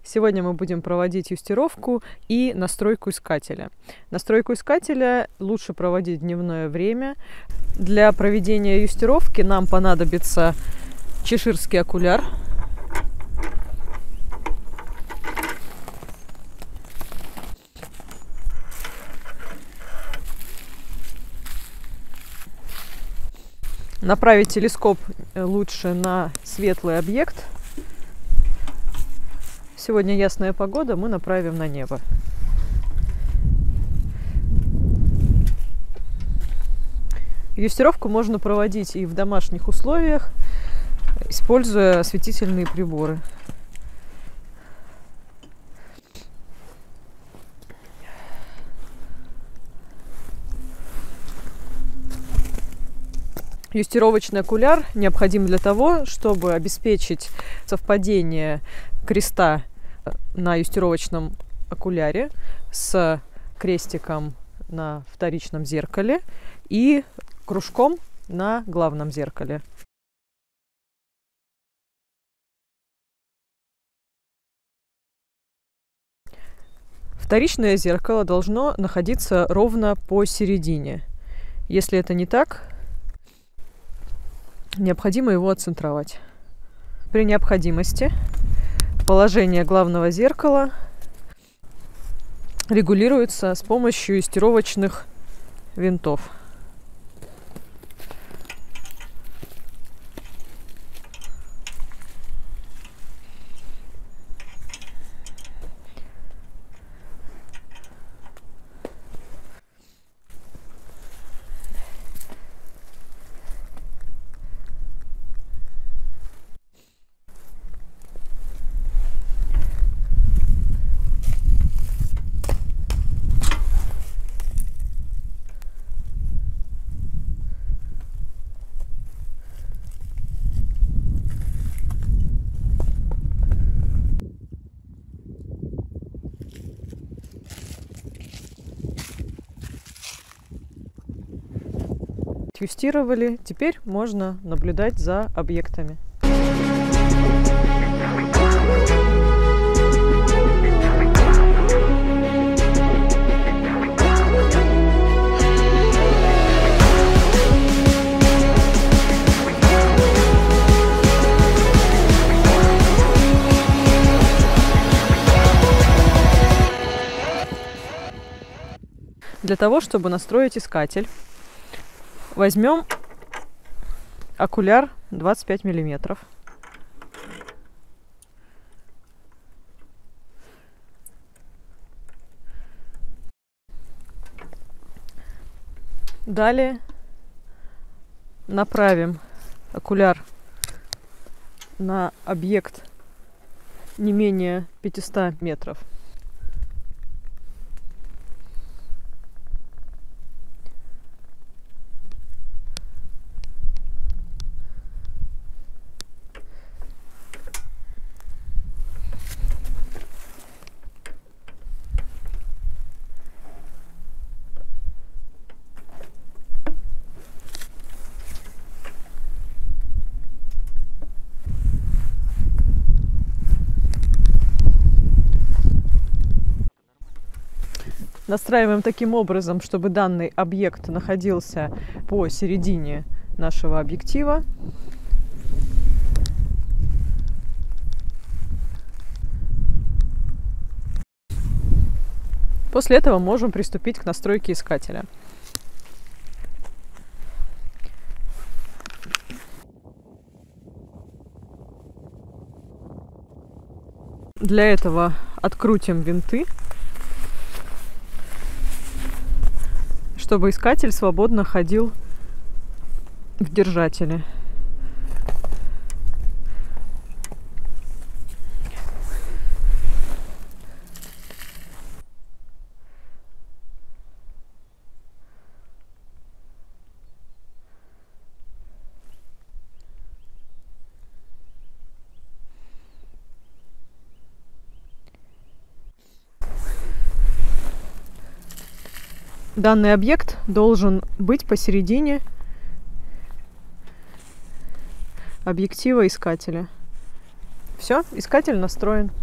Сегодня мы будем проводить юстировку и настройку искателя. Настройку искателя лучше проводить в дневное время. Для проведения юстировки нам понадобится чеширский окуляр, направить телескоп лучше на светлый объект. Сегодня ясная погода, мы направим на небо. Юстировку можно проводить и в домашних условиях, используя осветительные приборы. Юстировочный окуляр необходим для того, чтобы обеспечить совпадение креста на юстировочном окуляре с крестиком на вторичном зеркале и кружком на главном зеркале. Вторичное зеркало должно находиться ровно посередине. Если это не так, необходимо его отцентровать. При необходимости положение главного зеркала регулируется с помощью юстировочных винтов. Юстировали, теперь можно наблюдать за объектами. Для того, чтобы настроить искатель, возьмем окуляр 25 миллиметров. Далее направим окуляр на объект не менее 500 метров. Настраиваем таким образом, чтобы данный объект находился посередине нашего объектива. После этого можем приступить к настройке искателя. Для этого открутим винты, чтобы искатель свободно ходил в держателе. Данный объект должен быть посередине объектива искателя. Все, искатель настроен.